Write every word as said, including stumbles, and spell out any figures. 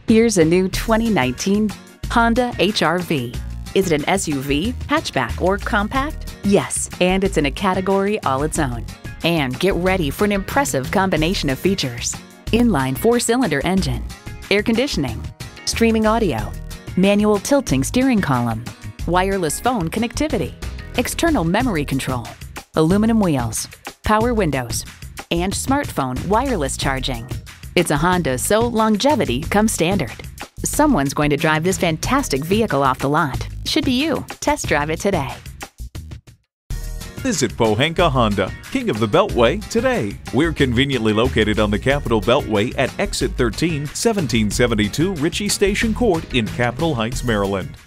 Here's a new twenty nineteen Honda H R V. Is it an S U V, hatchback, or compact? Yes, and it's in a category all its own. And get ready for an impressive combination of features. Inline four-cylinder engine, air conditioning, streaming audio, manual tilting steering column, wireless phone connectivity, external memory control, aluminum wheels, power windows, and smartphone wireless charging. It's a Honda, so longevity comes standard. Someone's going to drive this fantastic vehicle off the lot. Should be you. Test drive it today. Visit Pohanka Honda, King of the Beltway, today. We're conveniently located on the Capitol Beltway at Exit thirteen, seventeen seventy-two Ritchie Station Court in Capitol Heights, Maryland.